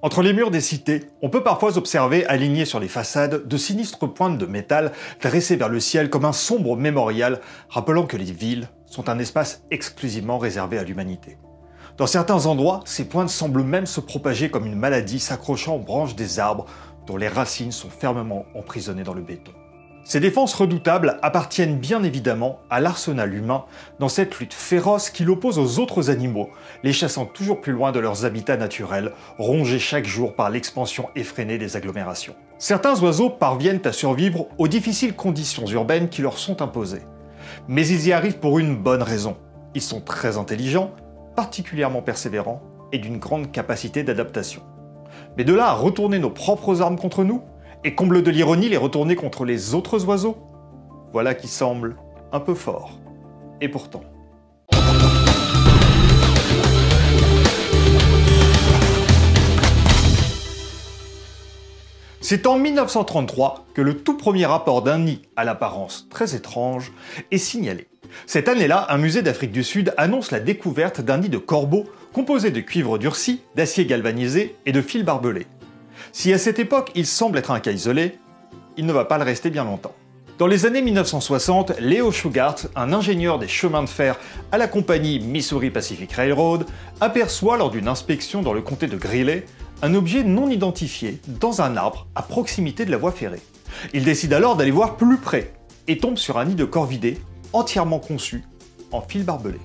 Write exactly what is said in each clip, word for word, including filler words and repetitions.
Entre les murs des cités, on peut parfois observer alignés sur les façades de sinistres pointes de métal dressées vers le ciel comme un sombre mémorial rappelant que les villes sont un espace exclusivement réservé à l'humanité. Dans certains endroits, ces pointes semblent même se propager comme une maladie s'accrochant aux branches des arbres dont les racines sont fermement emprisonnées dans le béton. Ces défenses redoutables appartiennent bien évidemment à l'arsenal humain dans cette lutte féroce qui l'oppose aux autres animaux, les chassant toujours plus loin de leurs habitats naturels, rongés chaque jour par l'expansion effrénée des agglomérations. Certains oiseaux parviennent à survivre aux difficiles conditions urbaines qui leur sont imposées. Mais ils y arrivent pour une bonne raison. Ils sont très intelligents, particulièrement persévérants et d'une grande capacité d'adaptation. Mais de là à retourner nos propres armes contre nous, et comble de l'ironie, les retourner contre les autres oiseaux? Voilà qui semble un peu fort. Et pourtant... C'est en mille neuf cent trente-trois que le tout premier rapport d'un nid à l'apparence très étrange est signalé. Cette année-là, un musée d'Afrique du Sud annonce la découverte d'un nid de corbeau composé de cuivre durci, d'acier galvanisé et de fils barbelés. Si à cette époque il semble être un cas isolé, il ne va pas le rester bien longtemps. Dans les années mille neuf cent soixante, Leo Shugart, un ingénieur des chemins de fer à la compagnie Missouri Pacific Railroad, aperçoit lors d'une inspection dans le comté de Greeley un objet non identifié dans un arbre à proximité de la voie ferrée. Il décide alors d'aller voir plus près et tombe sur un nid de corvidés entièrement conçu en fils barbelés.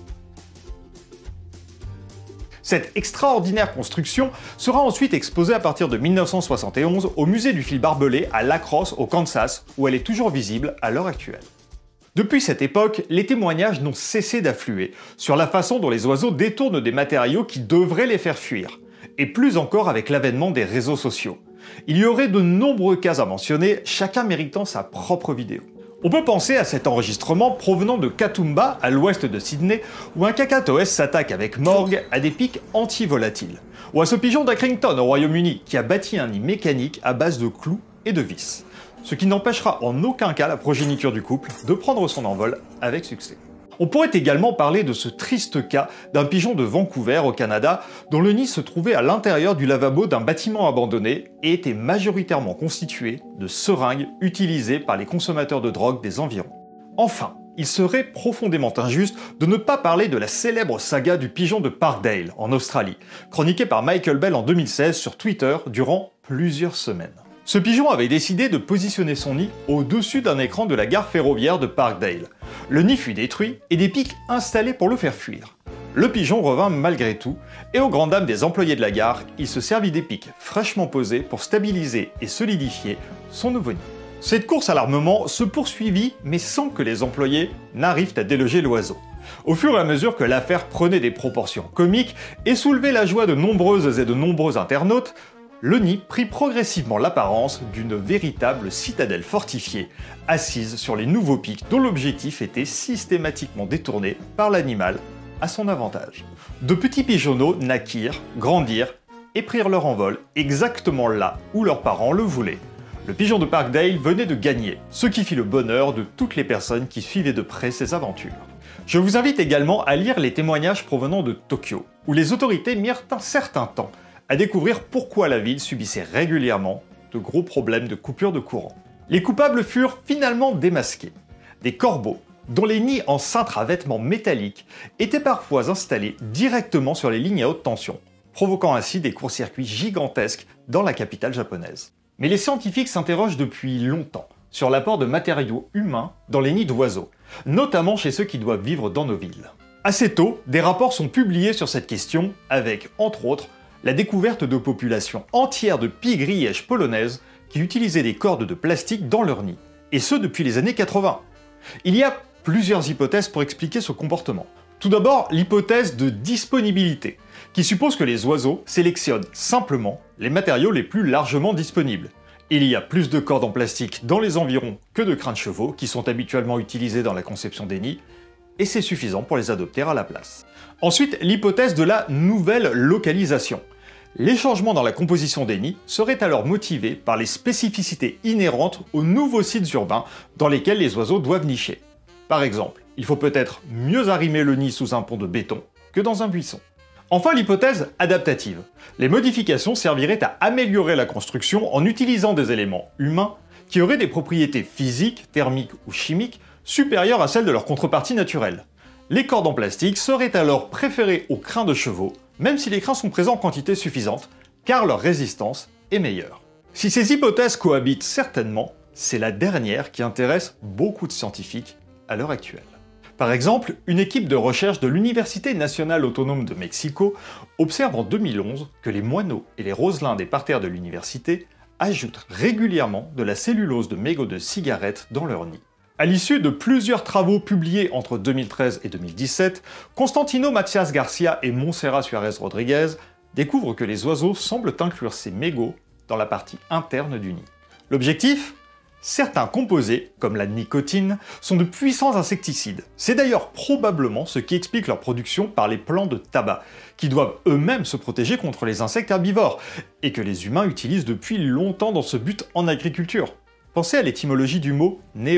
Cette extraordinaire construction sera ensuite exposée à partir de mille neuf cent soixante et onze au musée du fil barbelé à La Crosse au Kansas, où elle est toujours visible à l'heure actuelle. Depuis cette époque, les témoignages n'ont cessé d'affluer sur la façon dont les oiseaux détournent des matériaux qui devraient les faire fuir, et plus encore avec l'avènement des réseaux sociaux. Il y aurait de nombreux cas à mentionner, chacun méritant sa propre vidéo. On peut penser à cet enregistrement provenant de Katoomba, à l'ouest de Sydney, où un kakatoès s'attaque avec morgue à des pics anti-volatiles. Ou à ce pigeon d'Accrington au Royaume-Uni, qui a bâti un nid mécanique à base de clous et de vis. Ce qui n'empêchera en aucun cas la progéniture du couple de prendre son envol avec succès. On pourrait également parler de ce triste cas d'un pigeon de Vancouver au Canada dont le nid se trouvait à l'intérieur du lavabo d'un bâtiment abandonné et était majoritairement constitué de seringues utilisées par les consommateurs de drogue des environs. Enfin, il serait profondément injuste de ne pas parler de la célèbre saga du pigeon de Parkdale en Australie, chroniquée par Michael Bell en deux mille seize sur Twitter durant plusieurs semaines. Ce pigeon avait décidé de positionner son nid au-dessus d'un écran de la gare ferroviaire de Parkdale. Le nid fut détruit et des pics installés pour le faire fuir. Le pigeon revint malgré tout, et aux grandes dames des employés de la gare, il se servit des pics fraîchement posés pour stabiliser et solidifier son nouveau nid. Cette course à l'armement se poursuivit, mais sans que les employés n'arrivent à déloger l'oiseau. Au fur et à mesure que l'affaire prenait des proportions comiques et soulevait la joie de nombreuses et de nombreux internautes, le nid prit progressivement l'apparence d'une véritable citadelle fortifiée, assise sur les nouveaux pics dont l'objectif était systématiquement détourné par l'animal à son avantage. De petits pigeonneaux naquirent, grandirent et prirent leur envol exactement là où leurs parents le voulaient. Le pigeon de Parkdale venait de gagner, ce qui fit le bonheur de toutes les personnes qui suivaient de près ses aventures. Je vous invite également à lire les témoignages provenant de Tokyo, où les autorités mirent un certain temps à découvrir pourquoi la ville subissait régulièrement de gros problèmes de coupure de courant. Les coupables furent finalement démasqués. Des corbeaux, dont les nids en cintre à vêtements métalliques étaient parfois installés directement sur les lignes à haute tension, provoquant ainsi des courts-circuits gigantesques dans la capitale japonaise. Mais les scientifiques s'interrogent depuis longtemps sur l'apport de matériaux humains dans les nids d'oiseaux, notamment chez ceux qui doivent vivre dans nos villes. Assez tôt, des rapports sont publiés sur cette question avec, entre autres, la découverte de populations entières de pies grièches polonaises qui utilisaient des cordes de plastique dans leur nid, et ce depuis les années quatre-vingts. Il y a plusieurs hypothèses pour expliquer ce comportement. Tout d'abord, l'hypothèse de disponibilité, qui suppose que les oiseaux sélectionnent simplement les matériaux les plus largement disponibles. Il y a plus de cordes en plastique dans les environs que de crins de chevaux qui sont habituellement utilisés dans la conception des nids, et c'est suffisant pour les adopter à la place. Ensuite, l'hypothèse de la nouvelle localisation. Les changements dans la composition des nids seraient alors motivés par les spécificités inhérentes aux nouveaux sites urbains dans lesquels les oiseaux doivent nicher. Par exemple, il faut peut-être mieux arrimer le nid sous un pont de béton que dans un buisson. Enfin, l'hypothèse adaptative. Les modifications serviraient à améliorer la construction en utilisant des éléments humains qui auraient des propriétés physiques, thermiques ou chimiques supérieures à celles de leur contrepartie naturelle. Les cordes en plastique seraient alors préférées aux crins de chevaux, même si les crins sont présents en quantité suffisante, car leur résistance est meilleure. Si ces hypothèses cohabitent certainement, c'est la dernière qui intéresse beaucoup de scientifiques à l'heure actuelle. Par exemple, une équipe de recherche de l'Université nationale autonome de Mexico observe en deux mille onze que les moineaux et les roselins des parterres de l'université ajoutent régulièrement de la cellulose de mégots de cigarettes dans leur nid. À l'issue de plusieurs travaux publiés entre deux mille treize et deux mille dix-sept, Constantino Matías Garcia et Montserrat Suárez Rodríguez découvrent que les oiseaux semblent inclure ces mégots dans la partie interne du nid. L'objectif ? Certains composés, comme la nicotine, sont de puissants insecticides. C'est d'ailleurs probablement ce qui explique leur production par les plants de tabac, qui doivent eux-mêmes se protéger contre les insectes herbivores, et que les humains utilisent depuis longtemps dans ce but en agriculture. Pensez à l'étymologie du mot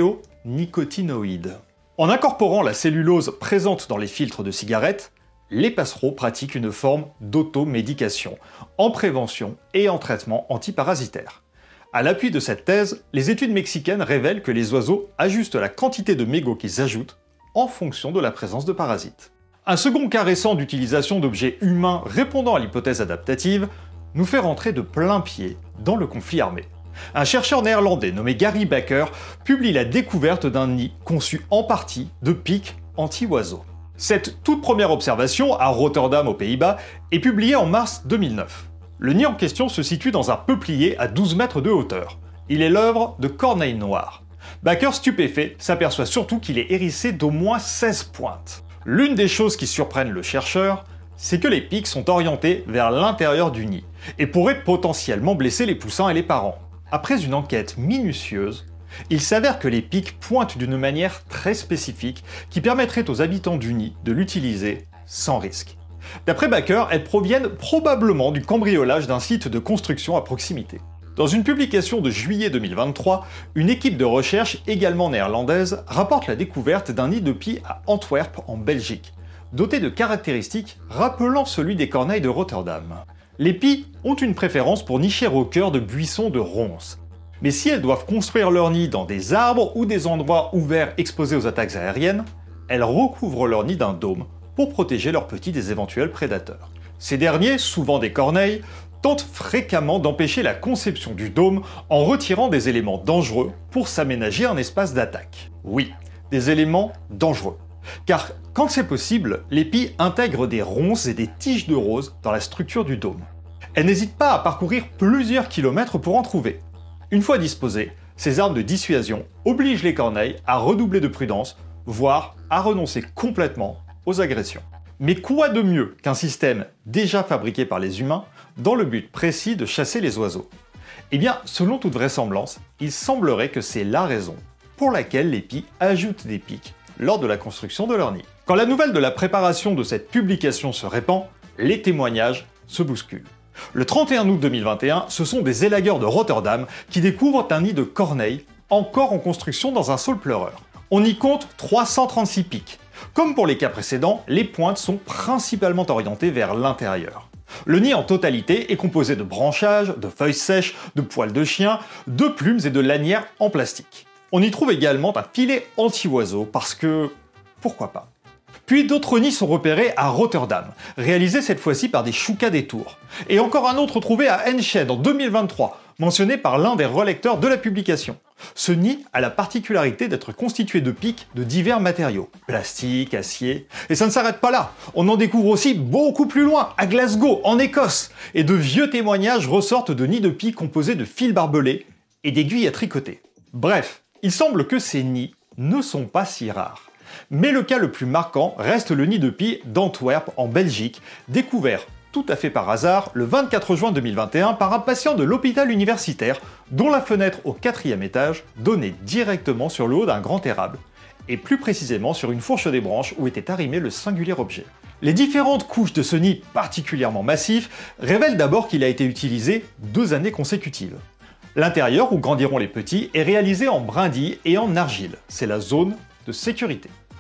néonicotinoïde. En incorporant la cellulose présente dans les filtres de cigarettes, les passereaux pratiquent une forme d'automédication, en prévention et en traitement antiparasitaire. À l'appui de cette thèse, les études mexicaines révèlent que les oiseaux ajustent la quantité de mégots qu'ils ajoutent en fonction de la présence de parasites. Un second cas récent d'utilisation d'objets humains répondant à l'hypothèse adaptative nous fait rentrer de plein pied dans le conflit armé. Un chercheur néerlandais nommé Gary Bakker publie la découverte d'un nid conçu en partie de pics anti-oiseaux. Cette toute première observation, à Rotterdam aux Pays-Bas, est publiée en mars deux mille neuf. Le nid en question se situe dans un peuplier à douze mètres de hauteur. Il est l'œuvre de corneilles noires. Bakker, stupéfait, s'aperçoit surtout qu'il est hérissé d'au moins seize pointes. L'une des choses qui surprennent le chercheur, c'est que les pics sont orientés vers l'intérieur du nid, et pourraient potentiellement blesser les poussins et les parents. Après une enquête minutieuse, il s'avère que les pics pointent d'une manière très spécifique qui permettrait aux habitants du nid de l'utiliser sans risque. D'après Bakker, elles proviennent probablement du cambriolage d'un site de construction à proximité. Dans une publication de juillet deux mille vingt-trois, une équipe de recherche également néerlandaise rapporte la découverte d'un nid de pie à Antwerp en Belgique, doté de caractéristiques rappelant celui des corneilles de Rotterdam. Les pies ont une préférence pour nicher au cœur de buissons de ronces. Mais si elles doivent construire leur nid dans des arbres ou des endroits ouverts exposés aux attaques aériennes, elles recouvrent leur nid d'un dôme pour protéger leurs petits des éventuels prédateurs. Ces derniers, souvent des corneilles, tentent fréquemment d'empêcher la conception du dôme en retirant des éléments dangereux pour s'aménager un espace d'attaque. Oui, des éléments dangereux. Car quand c'est possible, les pies intègrent des ronces et des tiges de rose dans la structure du dôme. Elles n'hésitent pas à parcourir plusieurs kilomètres pour en trouver. Une fois disposées, ces armes de dissuasion obligent les corneilles à redoubler de prudence, voire à renoncer complètement aux agressions. Mais quoi de mieux qu'un système déjà fabriqué par les humains dans le but précis de chasser les oiseaux? Eh bien, selon toute vraisemblance, il semblerait que c'est la raison pour laquelle les pies ajoutent des pics lors de la construction de leur nid. Quand la nouvelle de la préparation de cette publication se répand, les témoignages se bousculent. Le trente et un août deux mille vingt et un, ce sont des élagueurs de Rotterdam qui découvrent un nid de corneilles encore en construction dans un saule pleureur. On y compte trois cent trente-six pics. Comme pour les cas précédents, les pointes sont principalement orientées vers l'intérieur. Le nid en totalité est composé de branchages, de feuilles sèches, de poils de chien, de plumes et de lanières en plastique. On y trouve également un filet anti-oiseaux parce que... pourquoi pas. Puis d'autres nids sont repérés à Rotterdam, réalisés cette fois-ci par des choucas des tours. Et encore un autre trouvé à Enschede en deux mille vingt-trois, mentionné par l'un des relecteurs de la publication. Ce nid a la particularité d'être constitué de pics de divers matériaux, plastique, acier, et ça ne s'arrête pas là. On en découvre aussi beaucoup plus loin, à Glasgow, en Écosse, et de vieux témoignages ressortent de nids de pies composés de fils barbelés et d'aiguilles à tricoter. Bref, il semble que ces nids ne sont pas si rares. Mais le cas le plus marquant reste le nid de pie d'Antwerp en Belgique, découvert tout à fait par hasard le vingt-quatre juin deux mille vingt et un par un patient de l'hôpital universitaire dont la fenêtre au quatrième étage donnait directement sur le haut d'un grand érable, et plus précisément sur une fourche des branches où était arrimé le singulier objet. Les différentes couches de ce nid particulièrement massif révèlent d'abord qu'il a été utilisé deux années consécutives. L'intérieur, où grandiront les petits, est réalisé en brindilles et en argile, c'est la zone de sécurité.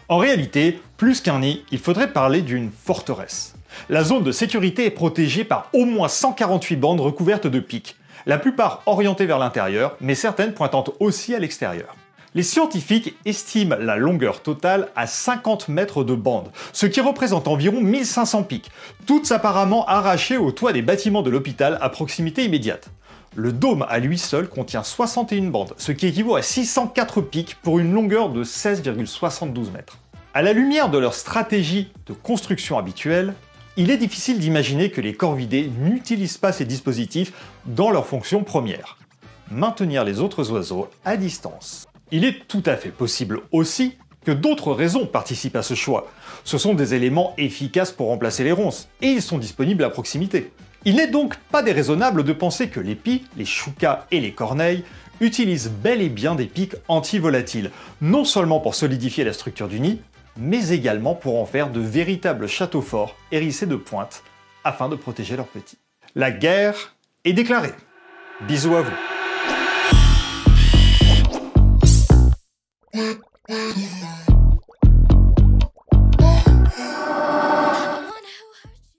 En réalité, plus qu'un nid, il faudrait parler d'une forteresse. La zone de sécurité est protégée par au moins cent quarante-huit bandes recouvertes de pics, la plupart orientées vers l'intérieur, mais certaines pointant aussi à l'extérieur. Les scientifiques estiment la longueur totale à cinquante mètres de bande, ce qui représente environ mille cinq cents pics, toutes apparemment arrachées au toit des bâtiments de l'hôpital à proximité immédiate. Le dôme à lui seul contient soixante et une bandes, ce qui équivaut à six cent quatre pics pour une longueur de seize virgule soixante-douze mètres. À la lumière de leur stratégie de construction habituelle, il est difficile d'imaginer que les corvidés n'utilisent pas ces dispositifs dans leur fonction première, maintenir les autres oiseaux à distance. Il est tout à fait possible aussi que d'autres raisons participent à ce choix. Ce sont des éléments efficaces pour remplacer les ronces, et ils sont disponibles à proximité. Il n'est donc pas déraisonnable de penser que les pies, les choucas et les corneilles utilisent bel et bien des pics anti-volatiles, non seulement pour solidifier la structure du nid, mais également pour en faire de véritables châteaux forts hérissés de pointes, afin de protéger leurs petits. La guerre est déclarée. Bisous à vous.